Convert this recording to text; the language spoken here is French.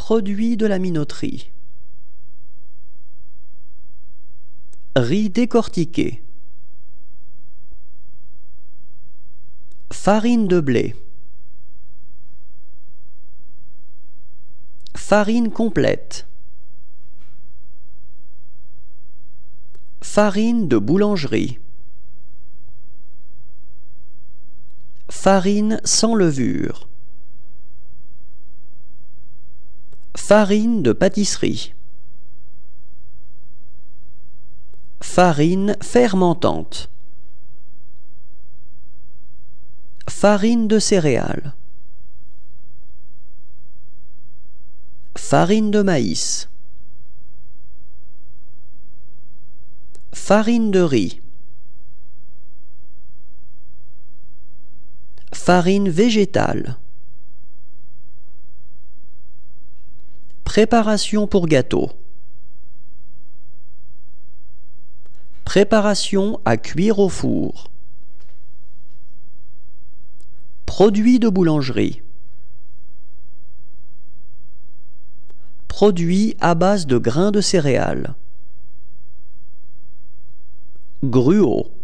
Produits de la minoterie. Riz décortiqué. Farine de blé. Farine complète. Farine de boulangerie. Farine sans levure. Farine de pâtisserie. Farine fermentante. Farine de céréales. Farine de maïs. Farine de riz. Farine végétale. Préparation pour gâteau. Préparation à cuire au four. Produits de boulangerie. Produits à base de grains de céréales. Gruau.